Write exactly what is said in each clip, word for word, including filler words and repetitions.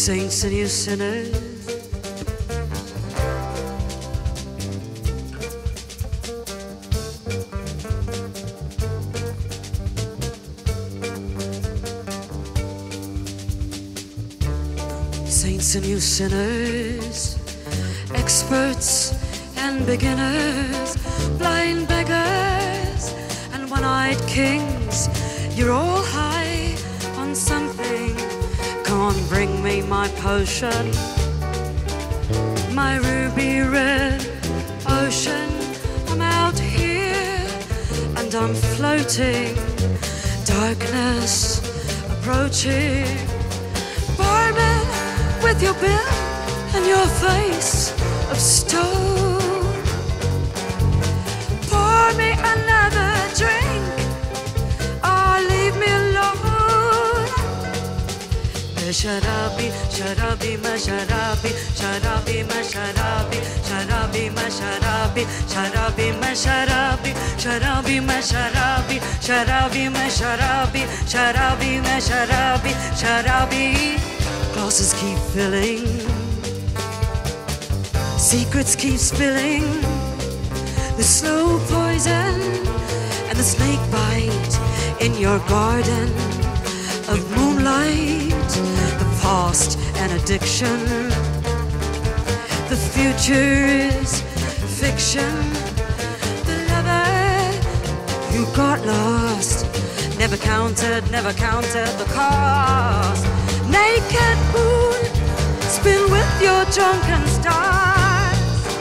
saints and you sinners. Saints and you sinners, experts and beginners, blind beggars and one-eyed kings, you're all high on something. Come on, bring me my potion, my ruby red ocean. I'm out here and I'm floating, darkness approaching. Barman, with your bill and your face of stone, pour me another drink or leave me alone. Sharabi, Sharabi, ma Sharabi, Sharabi, ma Sharabi, Sharabi, ma Sharabi, Sharabi, ma Sharabi, Sharabi, ma Sharabi, Sharabi, ma Sharabi, Sharabi, ma Sharabi, Sharabi. Glasses keep filling, secrets keep spilling, the slow poison and the snake bite in your garden of moonlight. The past an addiction, the future is fiction. The lover who got lost never counted, never counted the cost. Naked moon, spin with your drunken stars.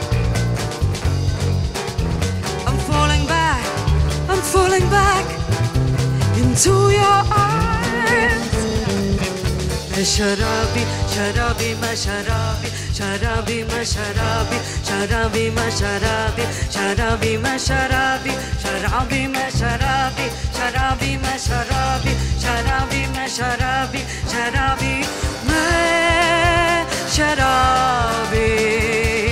I'm falling back, I'm falling back into your arms. Sharabi, Sharabi, ma Sharabi, Sharabi, ma Sharabi, Sharabi, ma Sharabi, Sharabi, ma Sharabi, Sharabi, ma Sharabi, Sharabi, ma Sharabi, Sharabi, ma Sharabi, Sharabi, ma Sharabi.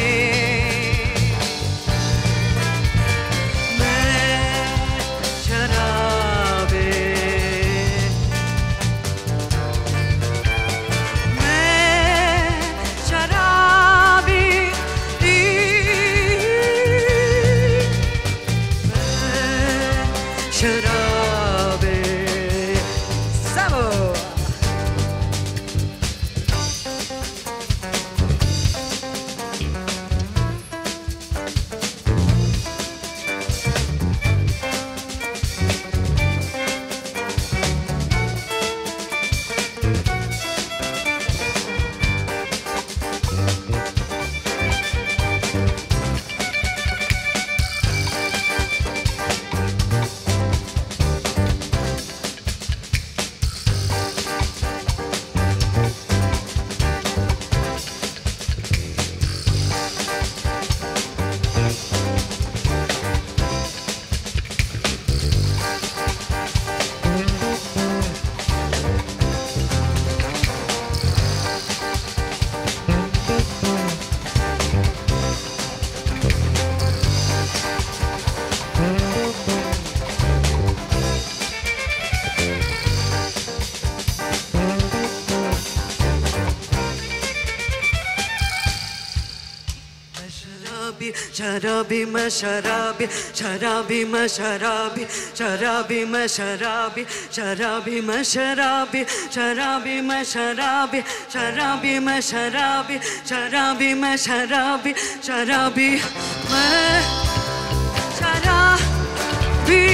Sharabi, ma Sharabi, Sharabi, ma Sharabi, Sharabi, ma Sharabi, Sharabi, ma Sharabi, Sharabi, ma Sharabi, Sharabi, ma Sharabi, Sharabi, ma Sharabi, Sharabi, ma Sharabi,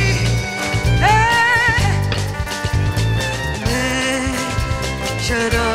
eh, ma Sharabi.